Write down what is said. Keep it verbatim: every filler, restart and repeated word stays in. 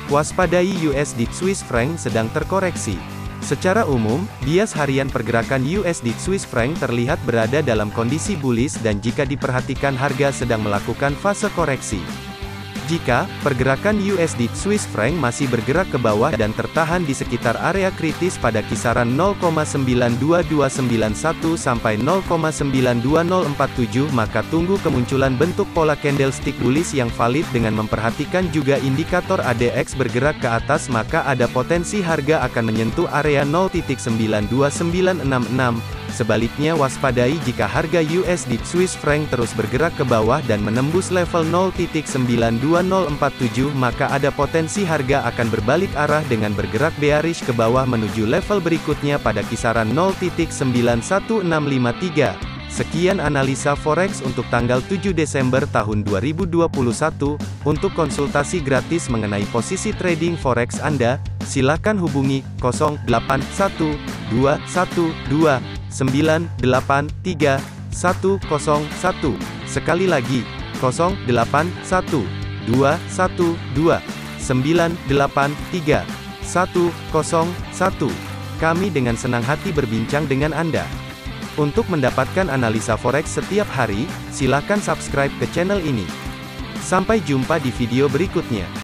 Waspadai U S D Swiss franc sedang terkoreksi. Secara umum, bias harian pergerakan U S D Swiss franc terlihat berada dalam kondisi bullish dan jika diperhatikan harga sedang melakukan fase koreksi. Jika pergerakan U S D Swiss franc masih bergerak ke bawah dan tertahan di sekitar area kritis pada kisaran nol koma sembilan dua dua sembilan satu sampai nol koma sembilan dua nol empat tujuh, maka tunggu kemunculan bentuk pola candlestick bullish yang valid dengan memperhatikan juga indikator A D X bergerak ke atas, maka ada potensi harga akan menyentuh area nol koma sembilan dua sembilan enam enam. Sebaliknya waspadai jika harga U S D Swiss franc terus bergerak ke bawah dan menembus level nol koma sembilan dua nol empat tujuh, maka ada potensi harga akan berbalik arah dengan bergerak bearish ke bawah menuju level berikutnya pada kisaran nol koma sembilan satu enam lima tiga. Sekian analisa forex untuk tanggal tujuh Desember tahun dua ribu dua puluh satu. Untuk konsultasi gratis mengenai posisi trading forex Anda, silakan hubungi nol delapan satu dua satu dua sembilan delapan tiga satu nol satu. Sekali lagi, nol delapan satu dua satu dua sembilan delapan tiga satu nol satu. Kami dengan senang hati berbincang dengan Anda. Untuk mendapatkan analisa forex setiap hari, silakan subscribe ke channel ini. Sampai jumpa di video berikutnya.